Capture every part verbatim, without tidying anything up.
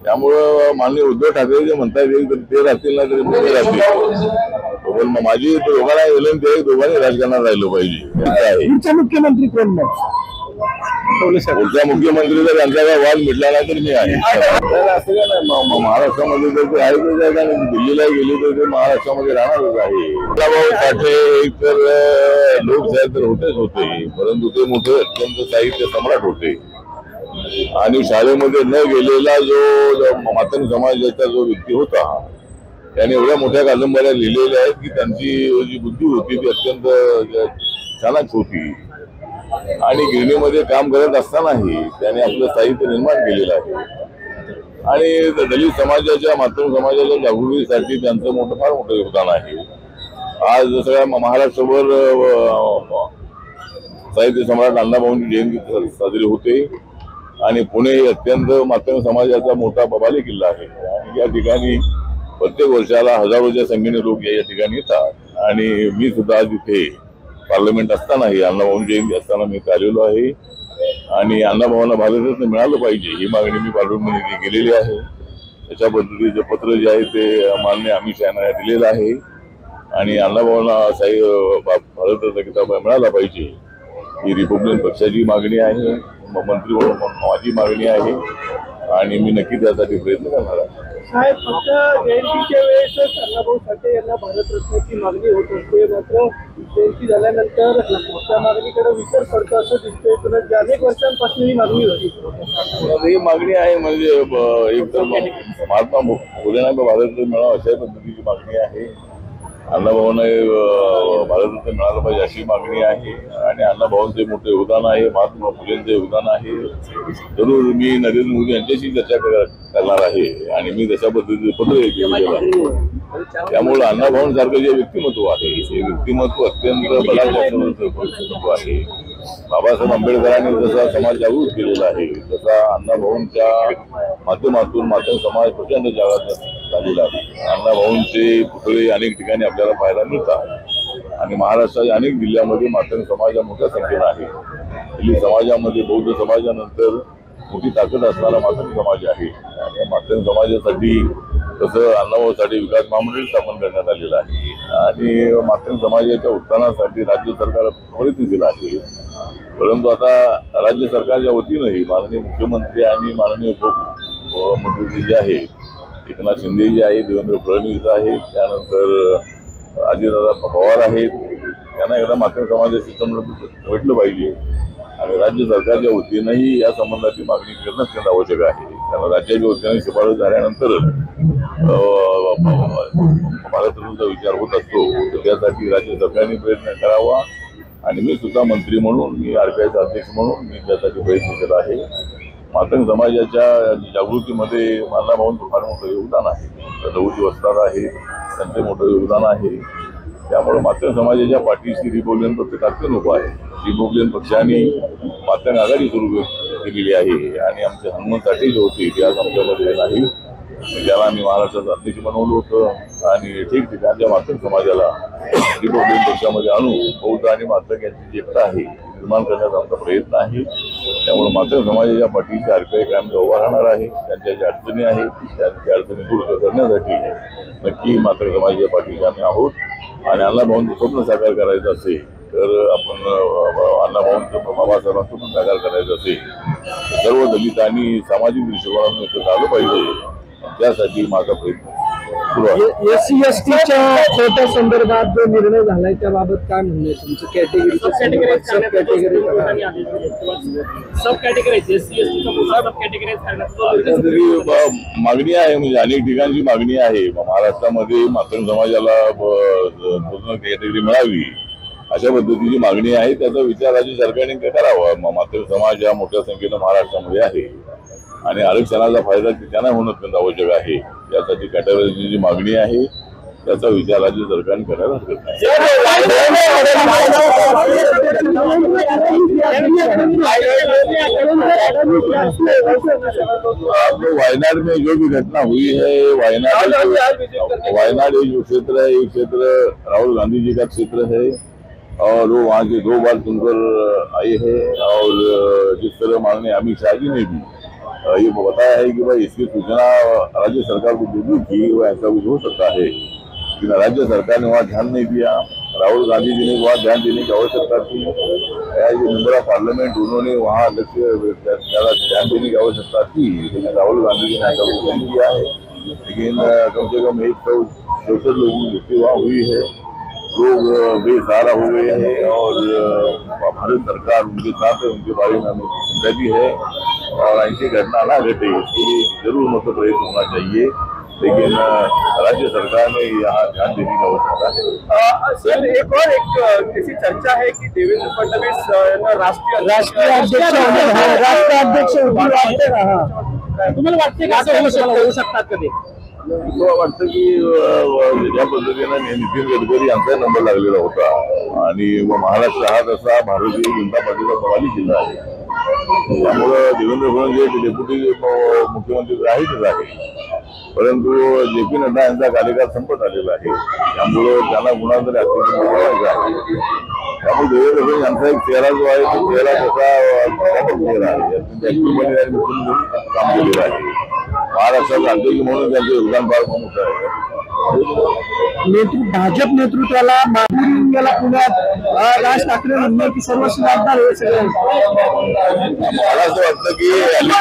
त्यामुळं माननीय उद्धव ठाकरे जे म्हणतात ते राहतील ना तरी मोदी राहतील. माझी दोघांना विनंती आहे, दोघांनी राजकारणात राहिलं पाहिजे. पुढचा मुख्यमंत्री कोण पुढचा मुख्यमंत्री जर यांचा काय वाद मिटला नाही तर मी आहे. असं काय नाही, महाराष्ट्रामध्ये जर आहे तर दिल्लीला गेली तर ते महाराष्ट्रामध्ये राहणारच आहे. भाऊ साठे एक तर लोकशाही तर होतेच होते, परंतु ते मोठे अत्यंत साहित्य सम्राट होते आणि शाळेमध्ये न गेलेला जो मातंग समाजाचा जो व्यक्ती होता त्याने एवढ्या मोठ्या कादंबऱ्या लिहिलेल्या आहेत की त्यांची जी बुद्धी होती ती अत्यंत चालाक होती आणि गिरणीमध्ये काम करत असतानाही त्याने आपलं साहित्य निर्माण केलेलं आहे आणि दलित समाजाच्या मातंग समाजाच्या जागृतीसाठी त्यांचं मोठं फार मोठं योगदान आहे. आज सगळ्या महाराष्ट्रभर साहित्य सम्राट अण्णाभाऊंची जयंती साजरी होते आणि पुणे अत्यंत मातंग समाजाचा मोठा बबाले किल्ला आहे आणि या ठिकाणी प्रत्येक वर्षाला हजारोच्या संख्येने लोक या ठिकाणी येतात आणि मी सुद्धा आज इथे पार्लमेंट असतानाही अण्णाभाऊंची जयंती असताना मी आलेलो आहे आणि अण्णाभाऊंना भारतरत्न मिळालं पाहिजे ही मागणी मी पार्लमेंटमध्ये केलेली आहे. त्याच्या पद्धतीचं पत्र जे आहे ते माननीय अमित शहा यांना दिलेलं आहे आणि अण्णाभाऊंना साई भारतरत्न किताब मिळाला पाहिजे ही रिपब्लिकन पक्षाची मागणी आहे, मंत्री म्हणून माझी मागणी आहे आणि मी नक्की त्यासाठी प्रयत्न करणार आहे. साहेब, फक्त जयंतीच्या वेळेसच अण्णाभाऊ साठे यांना भारतरत्नाची मागणी होत असते, मात्र जयंती झाल्यानंतर त्या मागणीकडे विसर पडतो असं दिसतंय. पुन्हा अनेक वर्षांपासून ही मागणी होती. ही मागणी आहे म्हणजे एक तर महात्मा फुलेंना भारतरत्न मिळावं अशा पद्धतीची मागणी आहे. अण्णाभाऊंना भारतरत्न मिळालं पाहिजे अशी मागणी आहे आणि अण्णाभाऊंचे मोठे योगदान आहे, महात्मा फुलेंचे योगदान आहे. जरूर मी नरेंद्र मोदी यांच्याशी चर्चा करणार आहे आणि मी तशा पद्धतीचे पत्र केलेलं आहे. त्यामुळे अण्णाभाऊंसारखं जे व्यक्तिमत्व आहे ते व्यक्तिमत्व अत्यंत बलाढ्य आहे. बाबासाहेब आंबेडकरांनी जसा समाज जागृत केलेला आहे तसा अण्णाभाऊंच्या माध्यमातून मातंग समाज प्रचंड जगात झालेला आहे. अण्णाभाऊंचे पुतळे अनेक ठिकाणी आपल्याला पाहायला मिळतात आणि महाराष्ट्राच्या अनेक जिल्ह्यामध्ये मातंग समाज मोठ्या संख्येनं आहे. दिल्ली समाजामध्ये बौद्ध समाजानंतर मोठी ताकद असणारा मातंग समाज आहे आणि मातंग समाजासाठी तसं अण्णाभाऊसाठी विकास महामंडळ स्थापन करण्यात आलेलं आहे आणि मातंग समाजाच्या उत्थानासाठी राज्य सरकार प्रयत्नशील आहे. परंतु आता राज्य सरकारच्या वतीनंही माननीय मुख्यमंत्री आणि माननीय उपमुख्यमंत्री जे आहे एकनाथ शिंदे जे आहे, देवेंद्र फडणवीस आहे, त्यानंतर अजितदादा पवार आहेत, त्यांना एकदा मातंग समाजाशी संबंध भेटलं पाहिजे आणि राज्य सरकारच्या वतीनंही या संबंधाची मागणी करणं अत्यंत आवश्यक आहे. कारण राज्याच्या वतीने शिफारस झाल्यानंतर भारतरत्नाचा विचार होत असतो तर त्यासाठी राज्य सरकारने प्रयत्न करावा आणि मी सुद्धा मंत्री म्हणून मी आरपीआयचा अध्यक्ष म्हणून मी त्यासाठी प्रयत्न केला आहे. मातंग समाजाच्या जागृतीमध्ये अण्णाभाऊंचं फार मोठं योगदान आहे. दौजी वस्ताद आहे, त्यांचं मोठं योगदान आहे. त्यामुळे मातंग समाजाच्या पाठीशी रिपब्लिकन पक्ष ताकद उभा आहे. रिपब्लिकन पक्षाने मातंग आघाडी सुरू केलेली आहे आणि आमचे हनुमंत साठे जे होते ते आज आमच्यामध्ये नाही, ज्याला आम्ही महाराष्ट्राचं अध्यक्ष बनवलं होतं आणि ठिकठिकाणच्या मातंग समाजाला रिपब्लिकन पक्षामध्ये आणून बौद्ध आणि मातंग यांची एकता आहे निर्माण करण्याचा आमचा प्रयत्न आहे. त्यामुळे मातंग समाजाच्या पाठीशी आरपीआय कायम उभा राहणार आहे. त्यांच्या ज्या अडचणी आहेत त्या अडचणी दूर करण्यासाठी नक्की मातंग समाजाच्या पाठीशी आम्ही आहोत आणि अण्णाभाऊंचं स्वप्न साकार करायचं असेल तर आपण अण्णाभाऊंचं बाबासाहेबांचं स्वप्न साकार करायचं असेल तर सर्व दलितांनी सामाजिक दृष्टिकोनातून एकत्र आलं पाहिजे. त्यासाठी माझा प्रयत्न सुरू आहे. एससी एसटीच्या कोटा संदर्भात जो निर्णय झालाय त्याबाबत काय म्हणणं आहे तुमचं? Category sub category sub category मागणी आहे म्हणजे अनेक ठिकाणची मागणी आहे. महाराष्ट्रामध्ये मातंग समाजाला पूर्ण कॅटेगरी मिळावी अशा पद्धतीची मागणी आहे. त्याचा विचार राज्य सरकारने करावा. मातंग समाज या मोठ्या संख्येनं महाराष्ट्रामध्ये आहे आणि आरक्षणाचा फायदा त्यांना होणं अत्यंत आवश्यक आहे. त्यासाठी कॅटेगरीची जी मागणी आहे त्याचा विचार राज्य सरकारने करायला हरकत नाही. वायनाड में जो भी घटना हुई है, वायनाड वायनाड ये जो क्षेत्र है ये क्षेत्र राहुल गांधी जी का क्षेत्र है और वो वहाँ के दो बार चुनकर आए हैं और जिस तरह माननीय अमित शाह जी ने भी ये बताया है कि भाई इसकी सूचना राज्य सरकार को दे दी थी। वह ऐसा कुछ हो सकता है कि राज्य सरकार ने वहाँ ध्यान नहीं दिया। राहुल गांधी जी ने वहाँ ध्यान देने की आवश्यकता थी। As a member of parliament उन्होंने वहाँ ज्यादा ध्यान देने की आवश्यकता थी, लेकिन राहुल गांधी जी ने ऐसा कुछ नहीं किया है। लेकिन कम से कम एक सौ चौसठ लोगों की मृत्यु वहाँ हुई है, लोग बेसहारा हो गए हैं और भारत सरकार उनके साथ है, उनके बारे में हमें चिंता भी है और ऐसी घटना ना घटे इसके लिए जरूर मतलब प्रयत्न होना चाहिए। लेकिन राज्य सरकार ने यहाँ ध्यान देने की आवश्यकता है। सर एक और एक ऐसी चर्चा है कि देवेंद्र फडणवीस राष्ट्रीय राष्ट्रीय अध्यक्ष तुम्हाला वाटते का असं होऊ शकतात कधी? मला वाटतं की ज्या पद्धतीनं नितीन गडकरी यांचा नंबर लागलेला होता आणि महाराष्ट्र हा तसा भारतीय जनता पार्टीचा कमाली जिल्हा आहे, त्यामुळं देवेंद्र फडणवीस डेप्युटी मुख्यमंत्री आहेतच आहे, परंतु जे पी नड्डा यांचा कार्यकाळ संपत आलेला आहे, त्यामुळं त्यांना कुणा तरी अत्यंत आहे। त्यामुळे देवेंद्र फडणवीस यांचा एक चेहरा जो आहे तो चेहरा तसा चेहरा आहे, काम केलेलं आहे। महाराष्ट्राचा अध्यक्ष म्हणून त्यांचं योगदान फार मोठं आहे। नेतृत्व भाजप नेतृत्वाला याला पुण्यात राज ठाकरे म्हणणार की सर्व जबाबदार हे सगळे। मला असं वाटतं की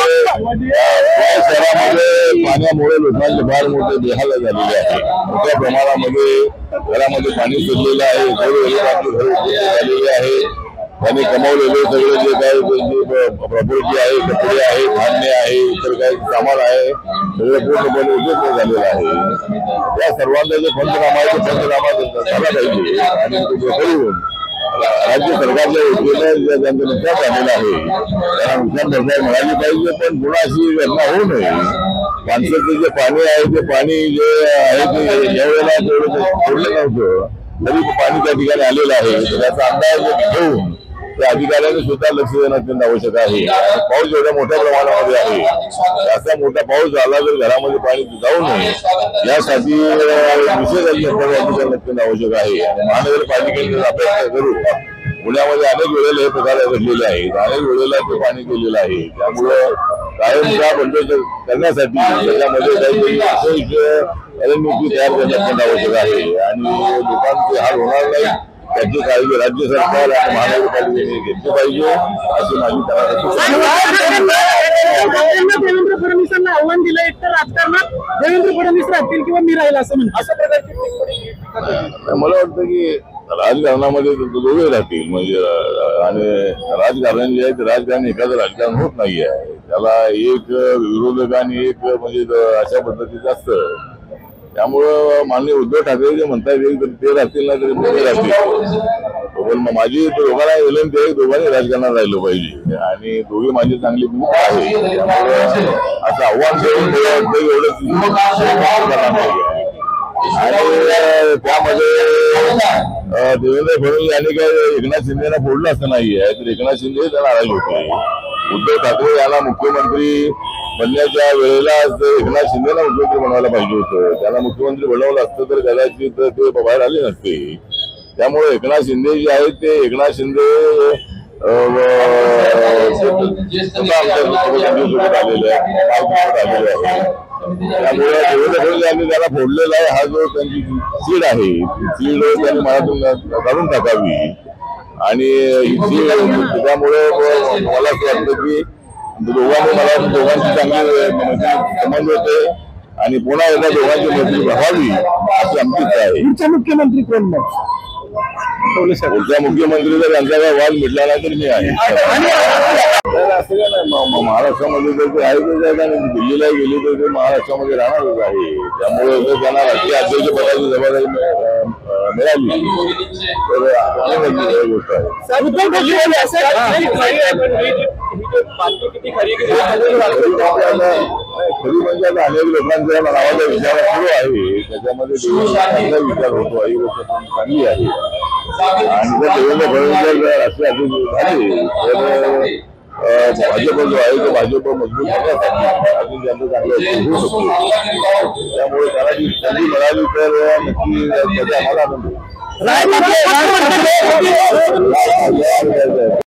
शहरामध्ये पाण्यामुळे लोकांचे फार मोठे बेहाल झालेले आहे। मोठ्या प्रमाणामध्ये घरामध्ये पाणी शिरलेलं आहे, घर झालेले आहे, त्यांनी कमावलेले सगळे जे काही प्रॉपर्टी आहे, कपडे आहे, धान्य आहे, इतर काही सामान आहे, सगळं पूर्णपणे उपयोग झालेलं आहे। त्या सर्वांचा जे पंचनामा आहे तो पंचनामा झाला पाहिजे आणि तो करून राज्य सरकारच्या वतीनं ज्यांचं नुकसान झालेलं आहे त्यांना नुकसान भरपाई मिळाली पाहिजे, पण पुन्हा अशी घटना होऊ नये। माणसाचं जे पाणी आहे ते पाणी जे आहे ते ज्यावेळेला तेवढं सोडलं नव्हतं तरी पाणी त्या ठिकाणी आलेलं आहे, तर त्याचा अंदाज घेऊन त्या अधिकाऱ्यांनी स्वतः लक्ष देणं अत्यंत आवश्यक आहे। पाऊस एवढ्या मोठ्या प्रमाणामध्ये आहे, असा मोठा पाऊस झाला तर घरामध्ये पाणी जाऊ नये यासाठी विशेष अत्यंत आवश्यक आहे। महानगरपालिकेने अपेक्षा करू, पुण्यामध्ये अनेक वेळेला हे प्रकार घडलेले आहेत, अनेक वेळेला ते पाणी केलेलं आहे, त्यामुळं कायमचा बंद करण्यासाठी त्याच्यामध्ये काहीतरी रणनीती तयार करणं अत्यंत आवश्यक आहे आणि लोकांचे हाल होणार नाही त्याची काळजी राज्य सरकार आणि महानगरपालिकेने घेतली पाहिजे अशी माझी देवेंद्र फडणवीसांना आव्हान दिलं, एक तर राजकारणात देवेंद्र फडणवीस राहतील किंवा मी राहील असं म्हणतात। अशा प्रकारची मला वाटतं की राजकारणामध्ये दोघे राहतील, म्हणजे आणि राजकारण जे आहे ते राजकारण एखादं राजकारण होत नाही आहे, त्याला एक विरोधक आणि एक म्हणजे अशा पद्धतीचं असतं। त्यामुळं माननीय उद्धव ठाकरे जे म्हणतात ते राहतील ना तरी मोठे राहतील, पण माझी दोघांना विनंती आहे दोघांनी राजकारणात राहिलं पाहिजे आणि दोघे माझी चांगली भूमिका आहे, त्यामुळे असं आव्हान देऊन एवढं आणि त्यामध्ये देवेंद्र फडणवीस यांनी काही एकनाथ शिंदेना फोडलं असं नाही आहे, तर एकनाथ शिंदे त्यांना नाराज होते। उद्धव ठाकरे यांना मुख्यमंत्री बनण्याच्या वेळेला एकनाथ शिंदेला मुख्यमंत्री बनवायला पाहिजे होतं, त्यांना मुख्यमंत्री बनवलं असतं तर कदाचित ते बाहेर आले नसते। त्यामुळे एकनाथ शिंदे जे आहेत ते एकनाथ शिंदे आलेले आहे, त्यामुळे देवेंद्र फडणवीस यांनी त्याला फोडलेला आहे। हा जो त्यांची सीड आहे सीड त्यांनी मनातून काढून टाकावी आणि त्यामुळे मला असं वाटतं की दोघांनी मला दोघांची चांगली संबंध होते आणि पुन्हा एकदा दोघांची मैत्री व्हावी अशी आमची इच्छा आहे। पुढचा मुख्यमंत्री कोण मग? पुढचा मुख्यमंत्री जर यांचा काही वाद मिटला नाही तर मी आहे। असं काय नाही, महाराष्ट्रामध्ये जर ते आहे आणि दिल्लीला गेली तर ते महाराष्ट्रामध्ये राहणारच आहे, त्यामुळे जर त्यांना राष्ट्रीय अध्यक्ष पदाची जबाबदारी मिळाली तर आनंदाची गोष्ट आहे। खरी म्हणजे आता अनेक लोकांच्या नावाचा विचार सुरू आहे, त्याच्यामध्ये विचार होतो ही गोष्ट चांगली आहे आणि जर देवेंद्र फडणवीस जर राष्ट्रीय अध्यक्ष झाले तर भाजप जो आहे तो भाजप मजबूत करण्यासाठी अजून त्यांचं चांगलं होऊ शकतो, त्यामुळे त्याला जी संधी मिळाली तर नक्की त्याचा आम्हाला आनंद होईल।